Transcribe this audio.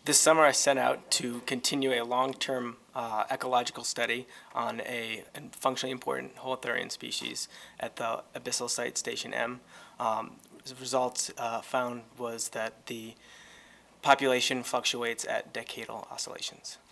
This summer I set out to continue a long-term ecological study on a functionally important holothurian species at the abyssal site Station M. The results found was that the population fluctuates at decadal oscillations.